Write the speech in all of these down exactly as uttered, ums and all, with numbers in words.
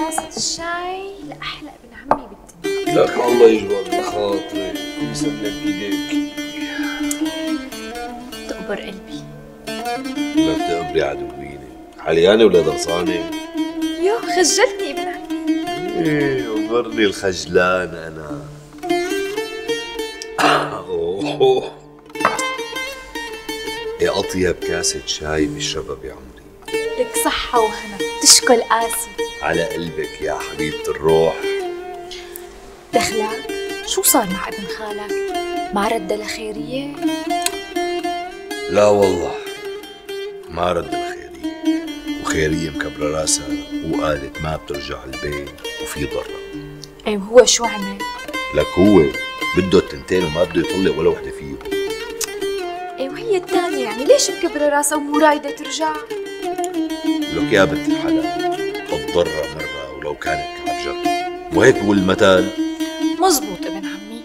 كاسة الشاي لأحلى ابن عمي بالدنيا. لك الله يجبر بخاطرك ويسلم ايديك. تقبر قلبي. لا تقبري عدويني، حليانة ولا ضرسانة؟ يو خجلتني ابن عمي. ايه وبرني الخجلان انا. اوه يا اطيب كاسة شاي بشربها بعمري. لك صحة وهنا، تشكل قاسي. على قلبك يا حبيبة الروح. دخلك؟ شو صار مع ابن خالك؟ ما رد لخيرية؟ لا والله ما رد الخيرية، وخيرية مكبرة راسها وقالت ما بترجع البيت وفي ضرة. ايه وهو شو عمل؟ لك هو بده التنتين وما بده يطلق ولا وحدة فيهم. ايه وهي الثانية يعني ليش مكبرة راسها ومو رايدة ترجع؟ لك يا بنت الحلال الضرة مرة ولو كانت كعب جرة، وهيك بقول المثل. مزبوط ابن عمي.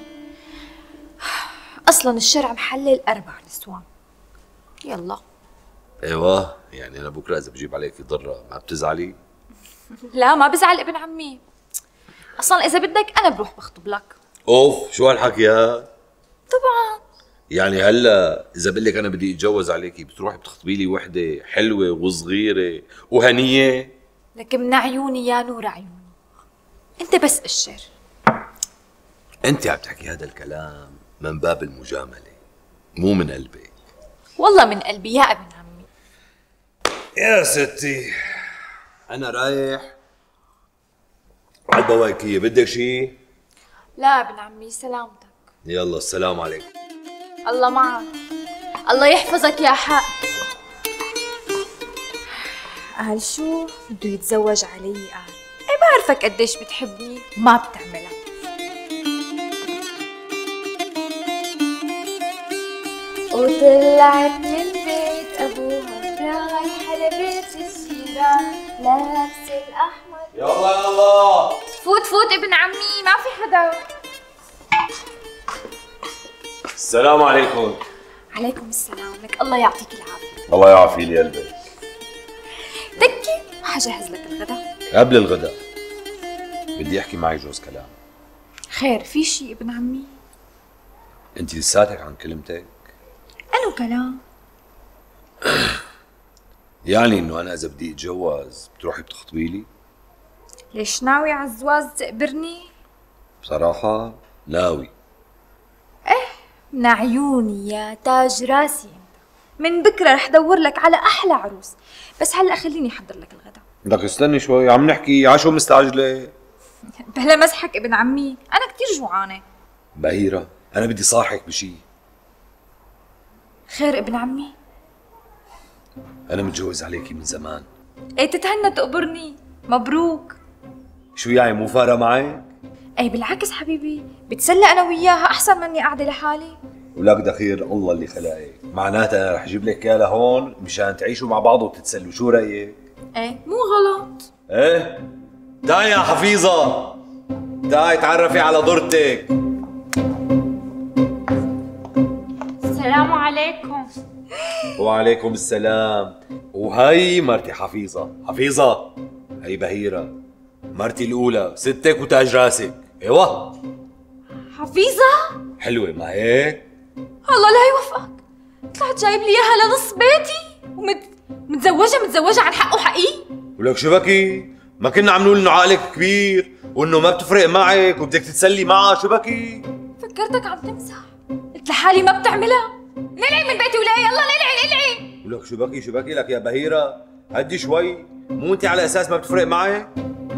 اصلا الشرع محلل اربع نسوان. يلا. ايوه يعني انا بكره اذا بجيب عليكي ضرة ما بتزعلي؟ لا ما بزعل ابن عمي. اصلا اذا بدك انا بروح بخطب لك. اوف شو هالحكي هاد؟ طبعا. يعني هلا اذا بقول لك انا بدي اتجوز عليكي بتروحي بتخطبي لي وحده حلوه وصغيره وهنيه؟ لك من عيوني يا نور عيوني. انت بس اشر. انت عم تحكي هذا الكلام من باب المجامله مو من قلبك. والله من قلبي يا ابن عمي. يا ستي انا رايح على البواكيه، بدك شيء؟ لا ابن عمي سلامتك. يلا السلام عليكم. الله معك. الله يحفظك يا حق. قال شو بده يتزوج علي؟ قال ايه بعرفك قديش بتحبني وما بتعملها. وطلعت من بيت ابوها رايحه لبيت الجيران لابسه الاحمر. يلا يلا فوت فوت ابن عمي ما في حدا. السلام عليكم. عليكم السلام. لك الله يعطيك العافيه. الله يعافي لي قلبك. دكي حجهز لك الغداء. قبل الغداء بدي احكي معك جوز كلام. خير في شيء ابن عمي؟ انت لساتك عن كلمتك؟ أنو كلام؟ يعني انه انا اذا بدي اتجوز بتروحي بتخطبي لي؟ ليش ناوي على الزواج تقبرني؟ بصراحة ناوي. ايه من عيوني يا تاج راسي انت. من بكره رح دور لك على احلى عروس، بس هلا خليني احضر لك الغداء. لك استني شوي عم نحكي، عشو مستعجلة؟ بلا مزحك ابن عمي، انا كثير جوعانه. بهيرة انا بدي صاحك بشي. خير ابن عمي؟ انا متجوز عليكي من زمان. ايه تتهنى تقبرني، مبروك. شو يعني مو فارقة معك؟ ايه بالعكس حبيبي، بتسلى انا وياها احسن مني قاعده لحالي. ولك دخير الله اللي خلقك، معناتها انا رح اجيب لك اياه لهون مشان تعيشوا مع بعض وتتسلوا، شو رايك؟ ايه مو غلط. ايه تعي يا حفيظة، تعي تعرفي على ضرتك. السلام عليكم. وعليكم السلام. وهي مرتي حفيظة. حفيظة هي بهيرة مرتي الأولى، ستك وتاج راسك. ايوه حفيظة؟ حلوة ما هيك؟ الله لا يوفقك، طلعت جايب لي اياها لنص بيتي ومت متزوجة متزوجة عن حق وحقيقي. ولك شو بكي؟ ما كنا عم نقول انه عقلك كبير وانه ما بتفرق معك وبدك تتسلي معها، شو بكي؟ فكرتك عم تمزح، قلت لحالي ما بتعملها. نلعي من بيتي ولا يلا نلعي نلعي. ولك شو بكي شو بكي لك يا بهيرة؟ هدي شوي، مو انت على اساس ما بتفرق معك؟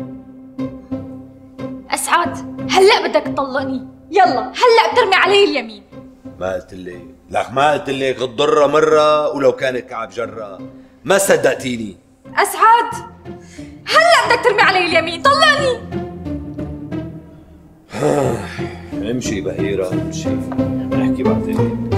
اسعد هلا بدك تطلقني، يلا هلا بترمي علي اليمين. ما قلت لك؟ لك ما قلت لك الضرة مرة ولو كانت كعب جرة؟ ما صدقتيني. اسعد هلا بدك ترمي علي اليمين، طلقني. امشي بهيرة امشي، نحكي بعدين.